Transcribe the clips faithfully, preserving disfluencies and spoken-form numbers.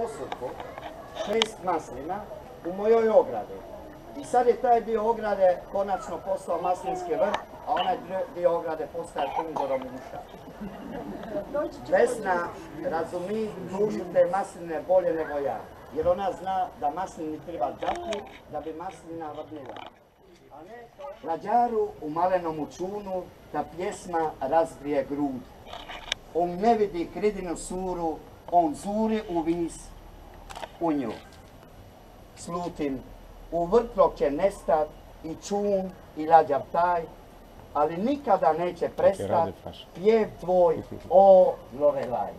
posudku šest maslina u mojoj ogradi. I sad je taj dio ograde konačno postao maslinski vrt, a onaj dio ograde postaje pungorom uša. Vesna razumi dušu te masline bolje nego ja, jer ona zna da maslini treba džaku da bi maslina vrnila. Lađaru u malenom učunu ta pjesma razbrije grud. On ne vidi kridinu suru, on zuri u vis u nju. Slutim, u vrtlog će nestat i čun i lađav taj, ali nikada neće prestat pjev tvoj, o Lorelaj.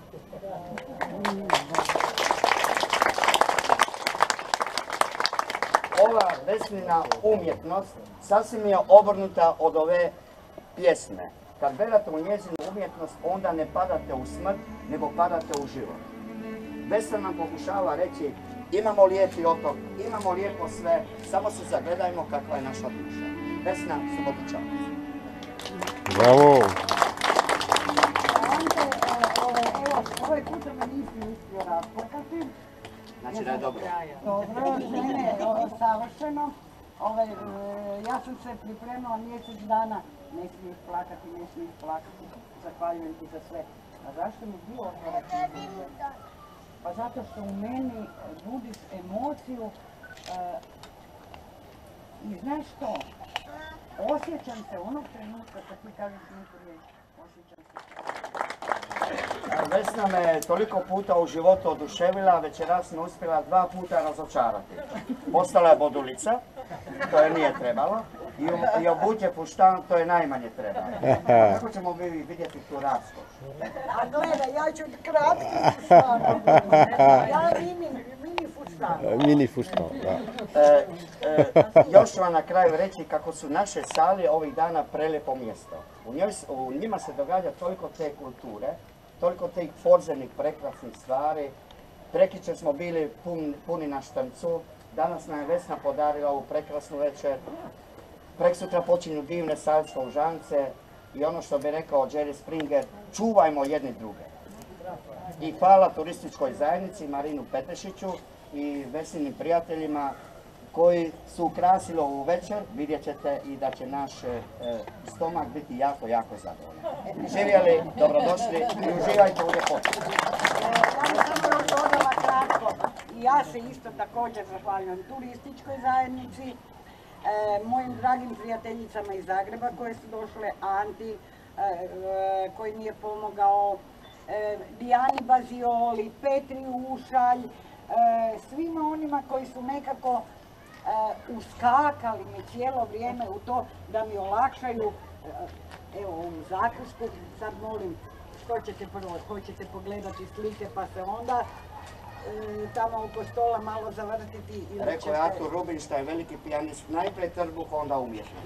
Ova Vesnina umjetnost sasvim je obrnuta od ove pjesme. Kad gledate u njezinu umjetnost, onda ne padate u smrt, nego padate u život. Vesna nam pokušava reći, imamo lijepi otok, imamo lijepo sve, samo se zagledajmo kakva je naša duša. Vesna Subotičanac. Bravo! Evo, ovaj puta me nisi uspio rasplakati. Znači da je dobro. Dobro, ne, ne, savršeno. Ove, ja sam se pripremila mjesec dana, ne smiješ plakati, ne smiješ plakati, zahvaljujem ti za sve. A zašto mi ti otvarati? Pa zato što u meni budiš emociju e, i znaš što, osjećam se onog trenutka kad ti kažeš neku riječ, osjećam se. Vesna me toliko puta u životu oduševila, večeras me uspjela dva puta razočarati. Postala je bodulica, to je nije trebalo, i obuće puštan, to je najmanje trebalo. Kako ćemo mi vidjeti tu raskoš? A gledaj, ja ću kratki puštan. Ja mini, mini puštan. Mini puštan, da. E, e, još ću vam na kraju reći kako su naše sale ovih dana prelijepo mjesto. U, njoj, u njima se događa toliko te kulture, toliko tih forzenih prekrasnih stvari. Prekjučer smo bili pun, puni na Štrmcu, danas nam je Vesna podarila ovu prekrasnu večer. Preksutra počinju divne salske užance i ono što bi rekao Jerry Springer, čuvajmo jedni druge. I hvala turističkoj zajednici Marinu Petešiću i Vesninim prijateljima koji su ukrasili ovu večer. Vidjet ćete i da će naš e, stomak biti jako, jako zadovoljan. Živjeli, dobrodošli i uživajte u ljepoti. Ja bih samo još dodala kratko. I ja se isto također zahvaljujem turističkoj zajednici, E, mojim dragim prijateljicama iz Zagreba koje su došle, Anti e, e, koji mi je pomogao, e, Dijani Bazioli, Petri Ušalj, e, svima onima koji su nekako e, uskakali mi cijelo vrijeme u to da mi olakšaju e, evo ovu zakusku. Sad molim, što ćete prvo, hoćete pogledati slike pa se onda tamo oko stola malo zavrtiti. Rekao je Artur Rubinstein, veliki pijanist, najprije trbuh, onda umjetnost.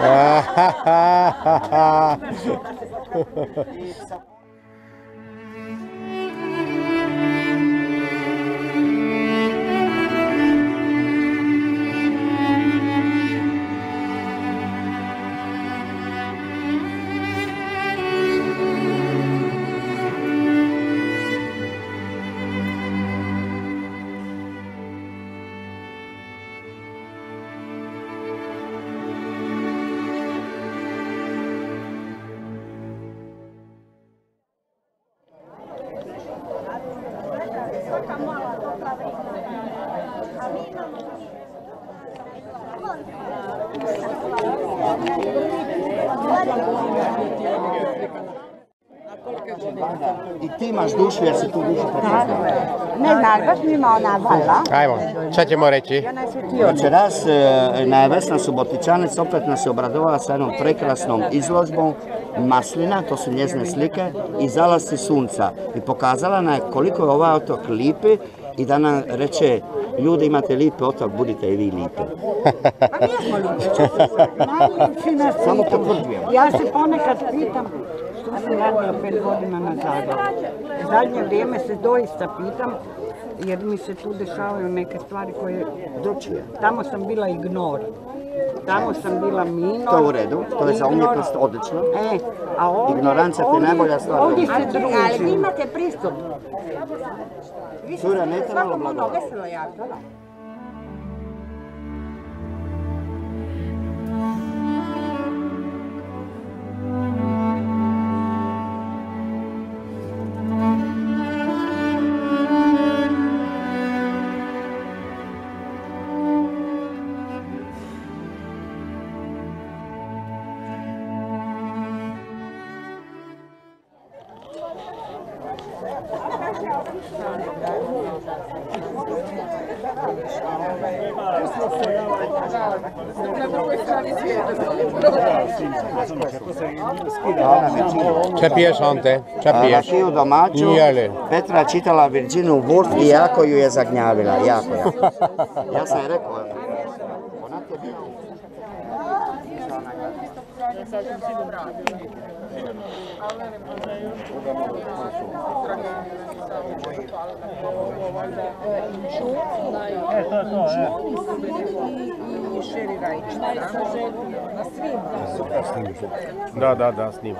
I ti imaš dušu jer si tu dušu prepoznala. Ne znaš, baš mi ima ona vala. Ajmo, šta ćemo reći? Večeras na Vesna Subotičanac opet nas je obradovala sa jednom prekrasnom izložbom maslina, to su njezine slike, i zalasci sunca. I pokazala nam je koliko je ovaj otok lipi i da nam reče, ljudi imate lipi otok, budite i vi lipi. Pa nismo lipi. Samo potvrdujemo. Ja se ponekad pitam, što sam radila pet godina na Zagrebu. U zadnje vrijeme se doista pitam, jer mi se tu dešavaju neke stvari koje... Drugčije. Tamo sam bila ignor. tamo sam bila minor. To je u redu, to je za umjetnost odlično. E, a ovdje, Ignorancija ti je ovdje- najbolja stvar. Ovdje se Ali vi družim. imate pristup. Vi Cura, ne te malo svakom ono blago. veselo jako. Če piješ, Ante? Če A, piješ? Rakiju domaću, Jeli. Petra čitala Virginu Woolf i jako ju je zagnjavila, jako, jako. Ja sam je rekao, ona ti je bila... E, to je to, e. Da, da, da, snimam.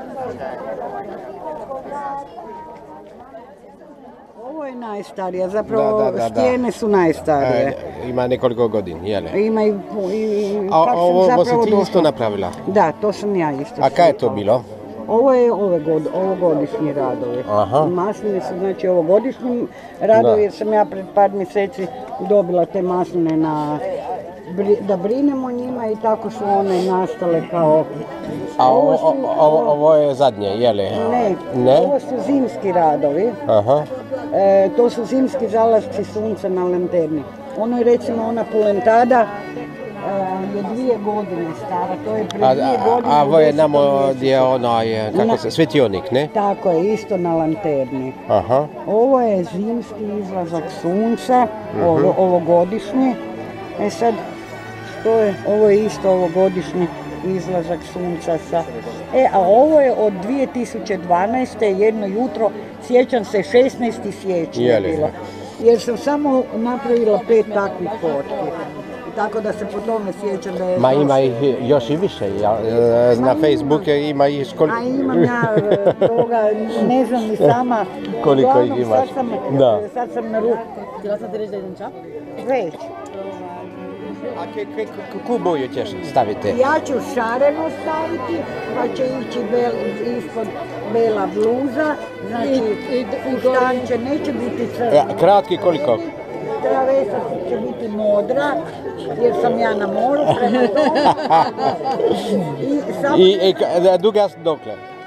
Ovo je najstarija, zapravo Da, da, da, da. stijene su najstarije. E, ima nekoliko godina, jeli? Ima i, i A kak sam ovo zapravo si ti došla. isto napravila? Da, to sam ja isto. A kaj je to bilo? Ovo je ove god, ovogodišnji radovi. Aha. Masline su znači ovogodišnji radovi Da. jer sam ja pred par mjeseci dobila te masline na, bri- da brinem o njima i tako su one nastale kao... A ovo, su- o- ovo, ovo je zadnje, jeli? Ne, Ne? ovo su zimski radovi. Aha. E, to su zimski zalasci sunca na lanterni. Ono je recimo ona pulentada e, je dvije godine stara, to je pred A, dvije a, godine. a ovo je u namo desetom gdje je onaj, kako Na- se, svetionik, ne? Tako je, isto na lanterni. Aha. Ovo je zimski izlazak sunca, Mhm. ovo, ovogodišnji. E sad, što je, ovo je isto ovogodišnji izlazak sunca sa... E, a ovo je od dvije tisuće dvanaeste. jedno jutro, sjećam se, šesnaesti siječnja je Je li? bilo. Jer sam samo napravila pet takvih fotki. Tako da se po tome sjećam da je... Ma to- ima ih još i više, ja, e, na Facebooku ima ih koliko... A imam ja e, toga, ne znam ni sama. Koliko Uglavnom, ih imaš? Sad sam, Da. sad sam na ruku. Htjela sam ti reći da idem čak? Već. A ke, ke, koju boju ćeš staviti? Ja ću šareno staviti, pa će ići bel, ispod bela bluza, znači fustanče neće biti Ja, crveno. kratki koliko? Travesa će biti modra, jer sam ja na moru prema tome. I samo I, i ka- duga dokle?